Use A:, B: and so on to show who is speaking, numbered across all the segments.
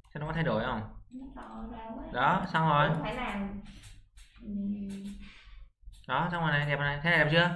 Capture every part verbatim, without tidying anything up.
A: Thế nó có thay đổi không?
B: Nó to ra quá.
A: Đó, xong rồi.
B: Cũng phải làm. Ừm,
A: Đó, xong rồi này, đẹp này. Thế này đẹp chưa?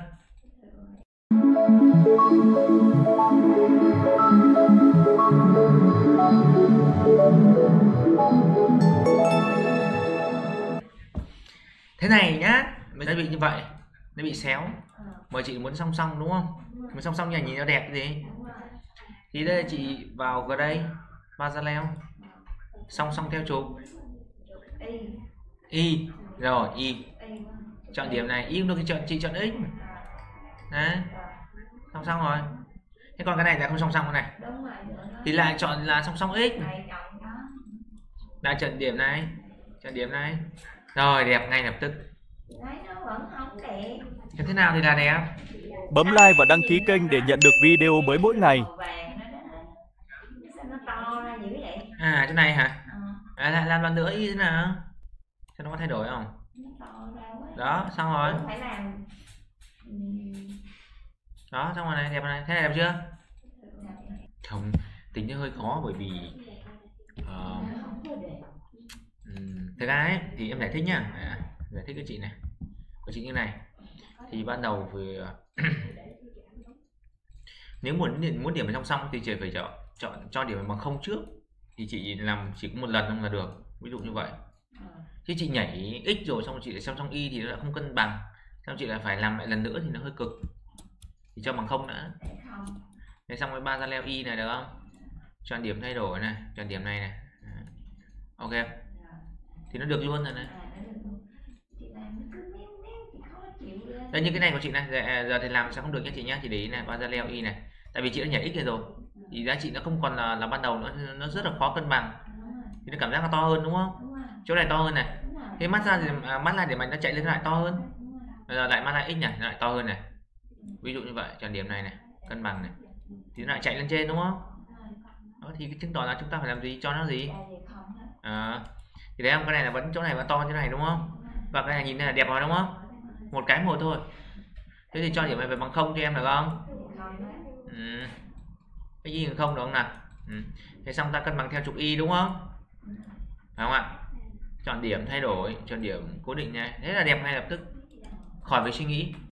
A: Thế này nhá, nó bị như vậy, nó bị xéo.
B: ờ,
A: Mà chị muốn song song đúng không?
B: đúng rồi,
A: Muốn song song nhà nhìn nó đẹp cái gì?
B: đúng rồi.
A: Thì đây chị vào vào đây, Bazaleo, song song theo trục
B: Y.
A: Y, rồi Y,
B: Y.
A: chọn điểm này, Y cũng được, chọn chị chọn X, đấy, song song rồi. Thế còn cái này là không song song cái này,
B: Đúng rồi, được đó.
A: thì lại chọn là song song X,
B: Này chọn đó.
A: lại chọn điểm này, chọn điểm này, rồi đẹp ngay lập tức.
B: Thấy nó vẫn không đẹp.
A: Thế nào thì là đẹp?
C: Bấm like và đăng ký kênh để nhận được video mới mỗi ngày.
B: Màu vàng nó đó. Sao nó to ra dữ vậy?
A: À chỗ này hả?
B: Ờ,
A: À, lại làm lần nữa Y thế nào? Thế nó có thay đổi không?
B: nó to ra quá.
A: Đó, xong rồi.
B: Cũng phải làm. Ừm,
A: Đó, xong rồi này, đẹp này. Thế này đẹp chưa? Không, tính nó hơi khó bởi vì uh,
B: không có đẹp.
A: um, thực ra ấy, thì em giải thích nhá, à, giải thích cho chị này, của chị như này. Thì ban đầu thì nếu muốn điểm muốn điểm song song thì chị phải chọn chọn cho điểm bằng không trước, thì chị làm chỉ có một lần không là được, ví dụ như vậy. Chứ chị nhảy x rồi xong chị lại song song y thì nó lại không cân bằng, xong chị lại phải làm lại lần nữa thì nó hơi cực, thì cho bằng không nữa.
B: Không.
A: Thế xong với Bazaleo y này được không? Chọn điểm thay đổi này, chọn điểm này này, ok, thì nó được luôn rồi này. Đây như cái này của chị này, giờ, giờ thì làm sao không được nhé chị nhé, chị để ý này, Bazaleo y này, tại vì chị đã nhảy x rồi rồi, thì giá trị nó không còn là, là ban đầu nữa, nó rất là khó cân bằng, thì nó cảm giác nó to hơn đúng không? Chỗ này to hơn này, thế mắt ra thì à, mắt lại để mà nó chạy lên lại to hơn, giờ lại mắt lại x này, nó lại to hơn này, ví dụ như vậy. Chọn điểm này này, cân bằng này, thì nó lại chạy lên trên đúng không? Đó, thì cái chứng tỏ là chúng ta phải làm gì, cho nó gì à, thì đấy không, cái này là vẫn chỗ này vẫn to như này đúng không, và cái này nhìn này là đẹp rồi đúng không, một cái một thôi. Thế thì cho điểm này về bằng không cho em được không? Ừ. Cái gì bằng không được không nào? Ừ. Thế xong ta cân bằng theo trục y đúng không? Phải không ạ? Chọn điểm thay đổi, chọn điểm cố định này, thế là đẹp ngay lập tức, khỏi phải suy nghĩ.